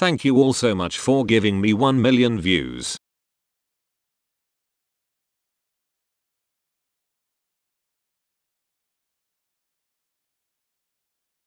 Thank you all so much for giving me 1 million views.